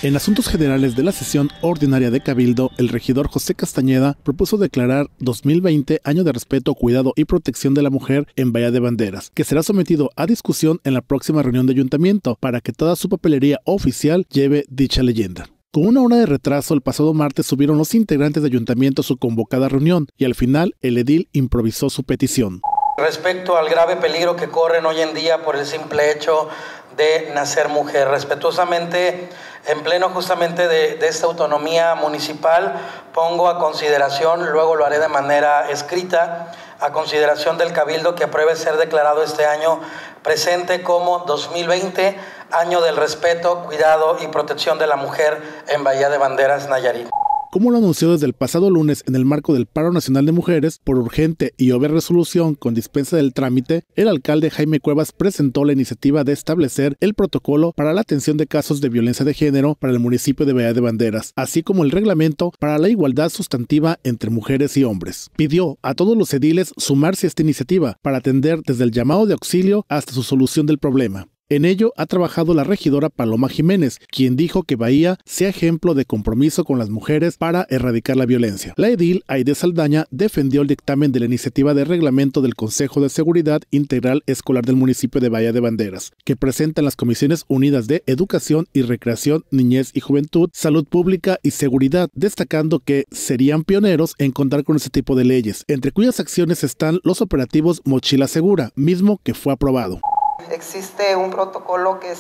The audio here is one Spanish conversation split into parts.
En asuntos generales de la sesión ordinaria de Cabildo, el regidor José Castañeda propuso declarar 2020 Año de Respeto, Cuidado y Protección de la Mujer en Bahía de Banderas, que será sometido a discusión en la próxima reunión de ayuntamiento para que toda su papelería oficial lleve dicha leyenda. Con una hora de retraso, el pasado martes subieron los integrantes de ayuntamiento a su convocada reunión y al final el edil improvisó su petición. Respecto al grave peligro que corren hoy en día por el simple hecho de nacer mujer, respetuosamente, en pleno justamente de esta autonomía municipal, pongo a consideración, luego lo haré de manera escrita, a consideración del Cabildo que apruebe ser declarado este año presente como 2020, Año del Respeto, Cuidado y Protección de la Mujer en Bahía de Banderas, Nayarit. Como lo anunció desde el pasado lunes en el marco del Paro Nacional de Mujeres, por urgente y obvia resolución con dispensa del trámite, el alcalde Jaime Cuevas presentó la iniciativa de establecer el protocolo para la atención de casos de violencia de género para el municipio de Bahía de Banderas, así como el reglamento para la igualdad sustantiva entre mujeres y hombres. Pidió a todos los ediles sumarse a esta iniciativa para atender desde el llamado de auxilio hasta su solución del problema. En ello ha trabajado la regidora Paloma Jiménez, quien dijo que Bahía sea ejemplo de compromiso con las mujeres para erradicar la violencia. La edil Aide Saldaña defendió el dictamen de la iniciativa de reglamento del Consejo de Seguridad Integral Escolar del municipio de Bahía de Banderas, que presentan las Comisiones Unidas de Educación y Recreación, Niñez y Juventud, Salud Pública y Seguridad, destacando que serían pioneros en contar con este tipo de leyes, entre cuyas acciones están los operativos Mochila Segura, mismo que fue aprobado. Existe un protocolo que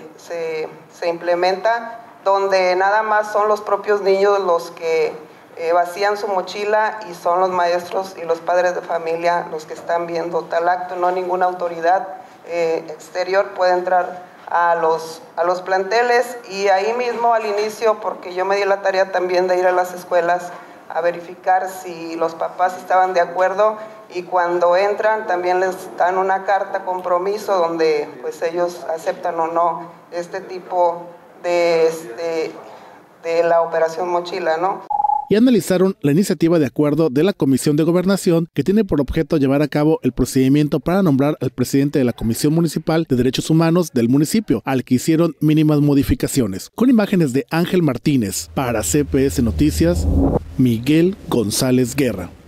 se implementa donde nada más son los propios niños los que vacían su mochila y son los maestros y los padres de familia los que están viendo tal acto. No ninguna autoridad exterior puede entrar a los planteles y ahí mismo al inicio, porque yo me di la tarea también de ir a las escuelas a verificar si los papás estaban de acuerdo y cuando entran también les dan una carta compromiso donde pues ellos aceptan o no este tipo de la operación mochila, ¿no? Y analizaron la iniciativa de acuerdo de la Comisión de Gobernación que tiene por objeto llevar a cabo el procedimiento para nombrar al presidente de la Comisión Municipal de Derechos Humanos del municipio, al que hicieron mínimas modificaciones. Con imágenes de Ángel Martínez, para CPS Noticias, Miguel González Guerra.